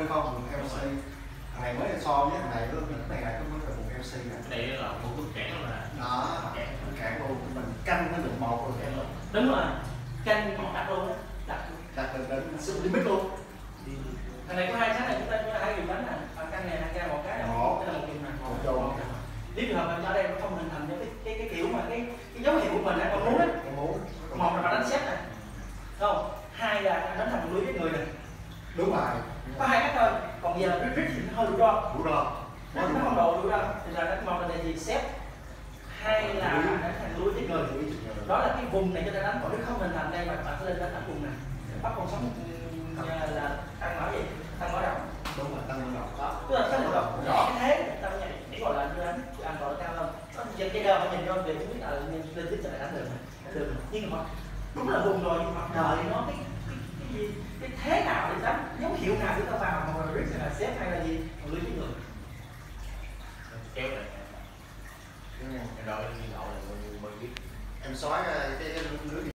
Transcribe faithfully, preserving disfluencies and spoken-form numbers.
hay không vùng eo xê. Thằng này mới so với thằng này luôn, cái này cũng mới là vùng eo xê nè. Cái này là một bước cản mà. Đó, cản luôn, mình canh nó được một rồi. Đúng rồi, canh một đặt luôn đó, đặt đặt được đến limit luôn. Thằng này có hai cái này, chúng ta có hai dùng bánh nè, à, căn này là một cái là một, cái là một dùng này, một dùng. Nếu trường hợp mình ở đây nó không hình thành cho cái cái cái kiểu mà cái cái dấu hiệu của mình là con muốn á, một là đánh xếp này, không, hai là đánh thành lưới với người này. Đúng rồi. Có hai cách thôi, còn giờ rít rít thì nó hơi rủi ro. Rủi ro. Nó không độ rủi ro, thì là đánh một là để gì xếp, hai là đánh thành lưới với người. Đó là cái vùng này cho ta đánh, còn nếu không hình thành đây mà bạn phải lên đánh thành vùng này, bắt con sống là tăng mở gì, tăng mở rộng. Đúng rồi, tăng mở rộng. Đó, tức là tăng mở rộng rõ cái thế, tăng nhảy để gọi là đưa đánh an toàn cao hơn. Nó trên cái đơn phải nhìn vô để không biết là lên tiếp sẽ đánh được này, được. Nhưng mà đúng là vùng rồi, nhưng mà đợi nó cái cái cái gì, cái thế nào để đánh, dấu hiệu nào chúng ta vào, một là risk hay là xếp hay là gì, một lưới với người. Kéo này. Rồi đi lộ là mình biết. Em xóa cái cái lưới